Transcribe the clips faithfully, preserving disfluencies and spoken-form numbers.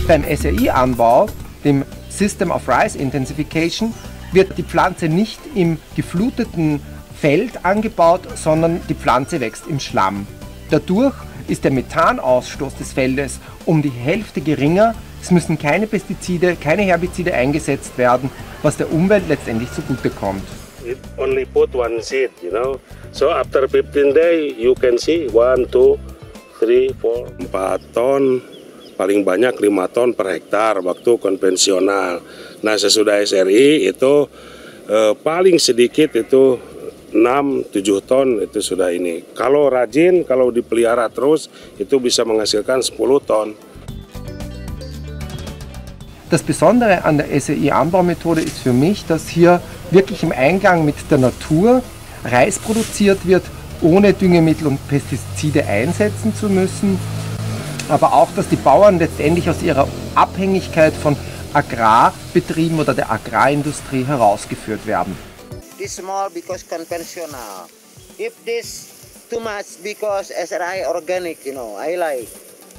Beim S R I-Anbau, dem System of Rice Intensification, wird die Pflanze nicht im gefluteten Feld angebaut, sondern die Pflanze wächst im Schlamm. Dadurch ist der Methanausstoß des Feldes um die Hälfte geringer. Es müssen keine Pestizide, keine Herbizide eingesetzt werden, was der Umwelt letztendlich zugutekommt. It only put one seed, you know. So after fifteen days, you can see one, two, three, four. empat ton, paling banyak lima ton per hektar waktu konvensional. Nah sesudah S R I itu eh, paling sedikit itu enam tujuh ton itu sudah ini. Kalau rajin, kalau dipelihara terus itu bisa menghasilkan sepuluh ton. Das Besondere an der S R I-Anbaumethode ist für mich, dass hier wirklich im Einklang mit der Natur Reis produziert wird, ohne Düngemittel und Pestizide einsetzen zu müssen, aber auch, dass die Bauern letztendlich aus ihrer Abhängigkeit von Agrarbetrieben oder der Agrarindustrie herausgeführt werden. This small because conventional. If this too much because S R I organic, you know, I like.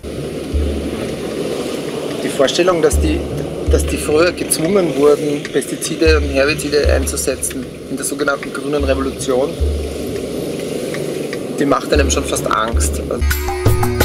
Die Vorstellung, dass die, dass die früher gezwungen wurden, Pestizide und Herbizide einzusetzen in der sogenannten grünen Revolution, die macht einem schon fast Angst.